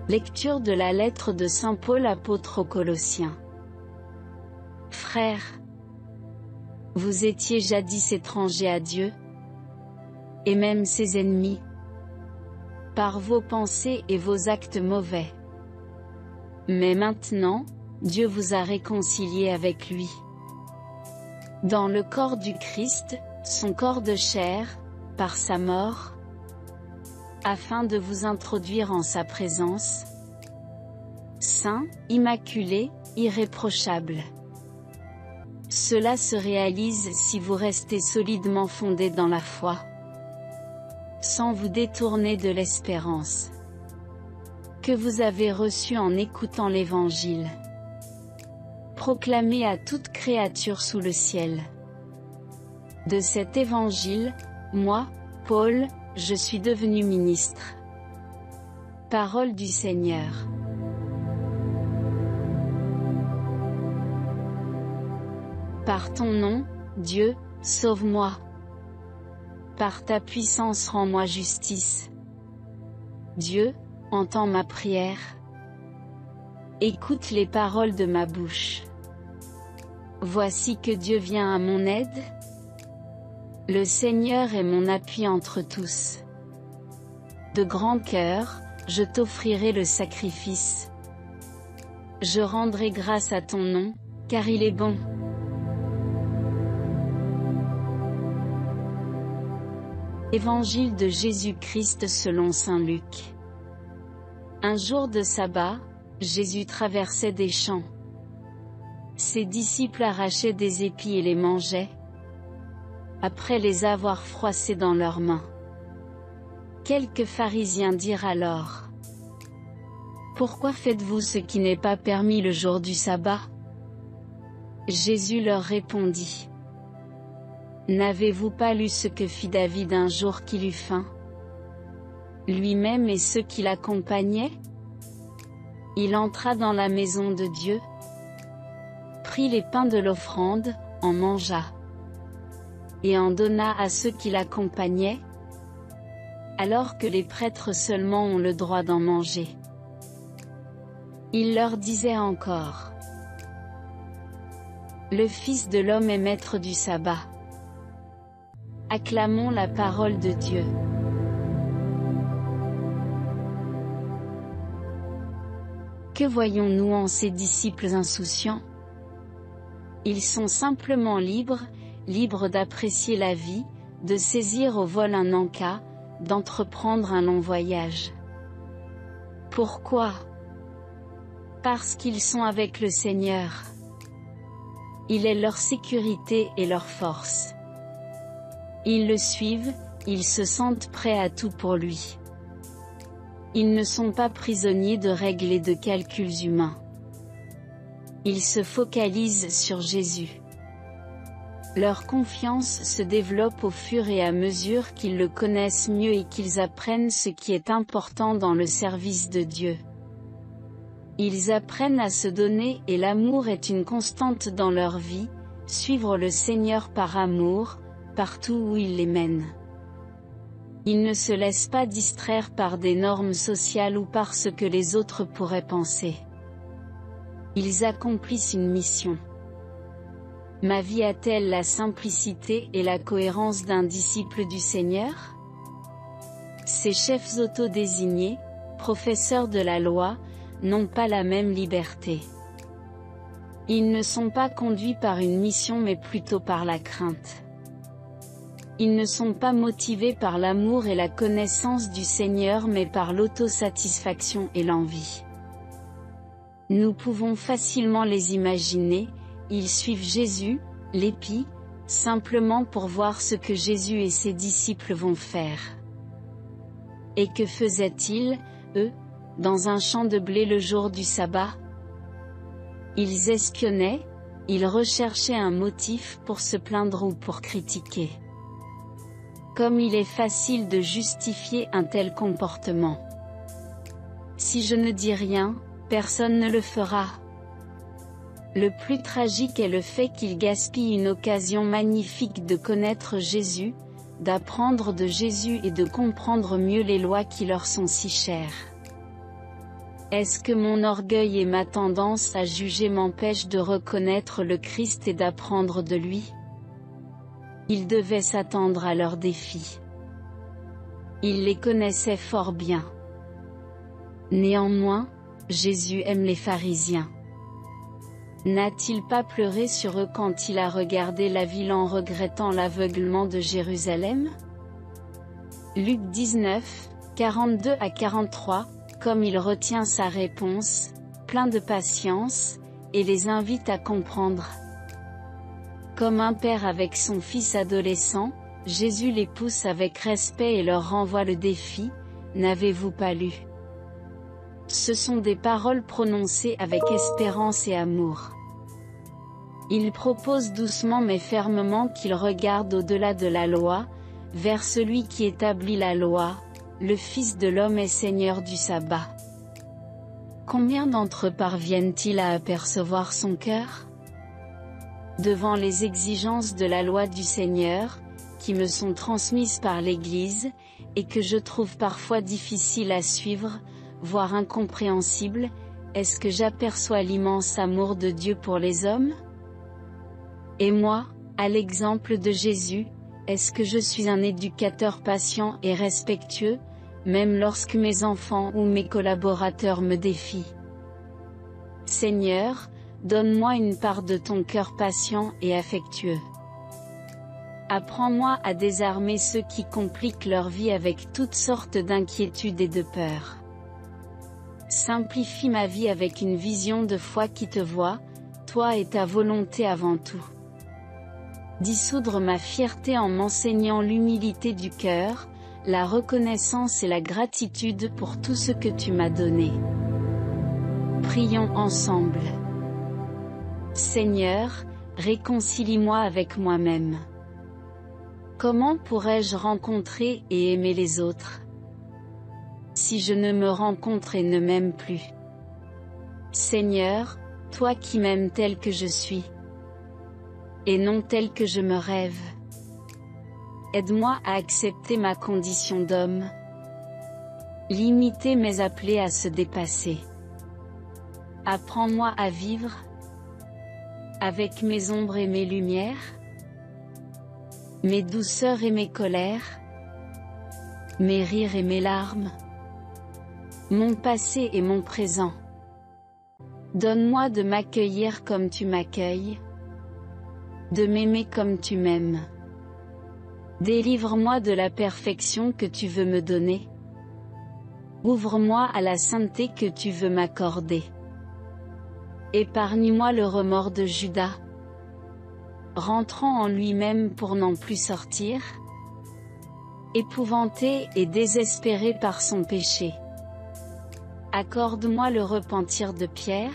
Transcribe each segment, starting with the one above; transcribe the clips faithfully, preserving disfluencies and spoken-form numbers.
Lecture de la lettre de saint Paul apôtre aux Colossiens. Frères, vous étiez jadis étrangers à Dieu, et même ses ennemis, par vos pensées et vos actes mauvais. Mais maintenant, Dieu vous a réconciliés avec lui, dans le corps du Christ, son corps de chair, par sa mort, afin de vous introduire en sa présence, saint, immaculé, irréprochable. Cela se réalise si vous restez solidement fondés dans la foi, sans vous détourner de l'espérance que vous avez reçue en écoutant l'Évangile, proclamé à toute créature sous le ciel. De cet Évangile, moi, Paul, je suis devenu ministre. Parole du Seigneur. Par ton nom, Dieu, sauve-moi. Par ta puissance rends-moi justice. Dieu, entends ma prière. Écoute les paroles de ma bouche. Voici que Dieu vient à mon aide. Le Seigneur est mon appui entre tous. De grand cœur, je t'offrirai le sacrifice. Je rendrai grâce à ton nom, car il est bon. Évangile de Jésus-Christ selon saint Luc. Un jour de sabbat, Jésus traversait des champs. Ses disciples arrachaient des épis et les mangeaient, après les avoir froissés dans leurs mains. Quelques pharisiens dirent alors: Pourquoi faites-vous ce qui n'est pas permis le jour du sabbat? Jésus leur répondit: N'avez-vous pas lu ce que fit David un jour qu'il eut faim, lui-même et ceux qui l'accompagnaient? Il entra dans la maison de Dieu, prit les pains de l'offrande, en mangea, et en donna à ceux qui l'accompagnaient, alors que les prêtres seulement ont le droit d'en manger. Il leur disait encore: Le Fils de l'homme est maître du sabbat. Acclamons la parole de Dieu. Que voyons-nous en ces disciples insouciants? Ils sont simplement libres, libres d'apprécier la vie, de saisir au vol un encas, d'entreprendre un long voyage. Pourquoi? Parce qu'ils sont avec le Seigneur. Il est leur sécurité et leur force. Ils le suivent, ils se sentent prêts à tout pour lui. Ils ne sont pas prisonniers de règles et de calculs humains. Ils se focalisent sur Jésus. Leur confiance se développe au fur et à mesure qu'ils le connaissent mieux et qu'ils apprennent ce qui est important dans le service de Dieu. Ils apprennent à se donner et l'amour est une constante dans leur vie, suivre le Seigneur par amour, partout où il les mène. Ils ne se laissent pas distraire par des normes sociales ou par ce que les autres pourraient penser. Ils accomplissent une mission. Ma vie a-t-elle la simplicité et la cohérence d'un disciple du Seigneur? Ces chefs autodésignés, professeurs de la loi, n'ont pas la même liberté. Ils ne sont pas conduits par une mission mais plutôt par la crainte. Ils ne sont pas motivés par l'amour et la connaissance du Seigneur mais par l'autosatisfaction et l'envie. Nous pouvons facilement les imaginer, ils suivent Jésus, l'épi, simplement pour voir ce que Jésus et ses disciples vont faire. Et que faisaient-ils, eux, dans un champ de blé le jour du sabbat? Ils espionnaient, ils recherchaient un motif pour se plaindre ou pour critiquer. Comme il est facile de justifier un tel comportement. Si je ne dis rien, personne ne le fera. Le plus tragique est le fait qu'ils gaspillent une occasion magnifique de connaître Jésus, d'apprendre de Jésus et de comprendre mieux les lois qui leur sont si chères. Est-ce que mon orgueil et ma tendance à juger m'empêchent de reconnaître le Christ et d'apprendre de lui? Ils devaient s'attendre à leurs défis. Ils les connaissaient fort bien. Néanmoins, Jésus aime les pharisiens. N'a-t-il pas pleuré sur eux quand il a regardé la ville en regrettant l'aveuglement de Jérusalem? Luc dix-neuf, quarante-deux à quarante-trois, comme il retient sa réponse, plein de patience, et les invite à comprendre. Comme un père avec son fils adolescent, Jésus les pousse avec respect et leur renvoie le défi: n'avez-vous pas lu? Ce sont des paroles prononcées avec espérance et amour. Il propose doucement mais fermement qu'ils regardent au-delà de la loi, vers celui qui établit la loi, le Fils de l'homme est Seigneur du sabbat. Combien d'entre eux parviennent-ils à apercevoir son cœur? Devant les exigences de la loi du Seigneur, qui me sont transmises par l'Église, et que je trouve parfois difficiles à suivre, voire incompréhensibles, est-ce que j'aperçois l'immense amour de Dieu pour les hommes? Et moi, à l'exemple de Jésus, est-ce que je suis un éducateur patient et respectueux, même lorsque mes enfants ou mes collaborateurs me défient? Seigneur, donne-moi une part de ton cœur patient et affectueux. Apprends-moi à désarmer ceux qui compliquent leur vie avec toutes sortes d'inquiétudes et de peurs. Simplifie ma vie avec une vision de foi qui te voit, toi et ta volonté avant tout. Dissoudre ma fierté en m'enseignant l'humilité du cœur, la reconnaissance et la gratitude pour tout ce que tu m'as donné. Prions ensemble. Seigneur, réconcilie-moi avec moi-même. Comment pourrais-je rencontrer et aimer les autres si je ne me rencontre et ne m'aime plus? Seigneur, toi qui m'aimes tel que je suis, et non tel que je me rêve, aide-moi à accepter ma condition d'homme, limité mais appelé à se dépasser. Apprends-moi à vivre avec mes ombres et mes lumières, mes douceurs et mes colères, mes rires et mes larmes, mon passé et mon présent. Donne-moi de m'accueillir comme tu m'accueilles, de m'aimer comme tu m'aimes. Délivre-moi de la perfection que tu veux me donner. Ouvre-moi à la sainteté que tu veux m'accorder. Épargne-moi le remords de Judas, rentrant en lui-même pour n'en plus sortir, épouvanté et désespéré par son péché. Accorde-moi le repentir de Pierre,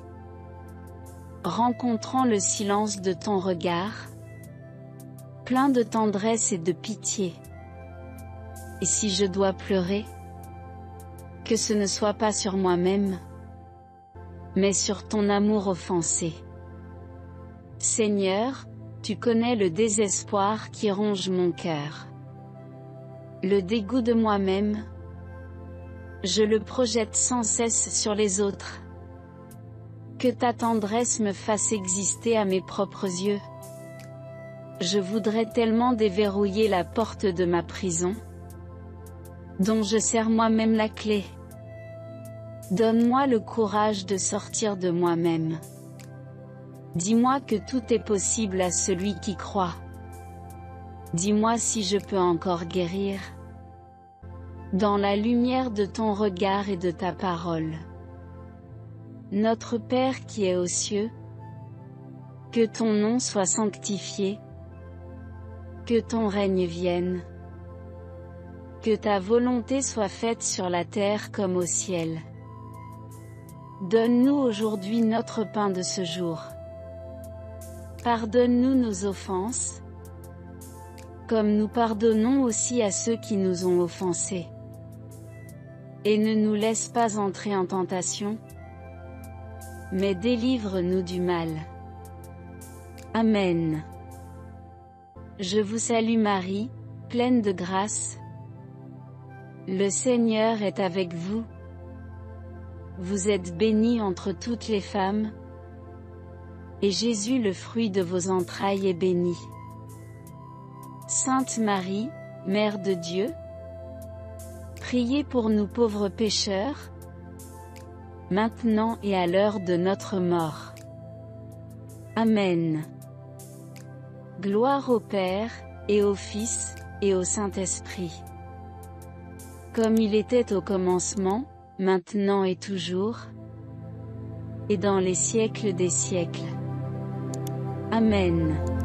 rencontrant le silence de ton regard, plein de tendresse et de pitié. Et si je dois pleurer, que ce ne soit pas sur moi-même, mais sur ton amour offensé. Seigneur, tu connais le désespoir qui ronge mon cœur. Le dégoût de moi-même, je le projette sans cesse sur les autres. Que ta tendresse me fasse exister à mes propres yeux. Je voudrais tellement déverrouiller la porte de ma prison, dont je serre moi-même la clé. Donne-moi le courage de sortir de moi-même. Dis-moi que tout est possible à celui qui croit. Dis-moi si je peux encore guérir. Dans la lumière de ton regard et de ta parole. Notre Père qui es aux cieux, que ton nom soit sanctifié, que ton règne vienne, que ta volonté soit faite sur la terre comme au ciel. Donne-nous aujourd'hui notre pain de ce jour. Pardonne-nous nos offenses, comme nous pardonnons aussi à ceux qui nous ont offensés. Et ne nous laisse pas entrer en tentation, mais délivre-nous du mal. Amen. Je vous salue Marie, pleine de grâce. Le Seigneur est avec vous. Vous êtes bénie entre toutes les femmes, et Jésus le fruit de vos entrailles est béni. Sainte Marie, Mère de Dieu, priez pour nous pauvres pécheurs, maintenant et à l'heure de notre mort. Amen. Gloire au Père, et au Fils, et au Saint-Esprit. Comme il était au commencement, maintenant et toujours, et dans les siècles des siècles. Amen.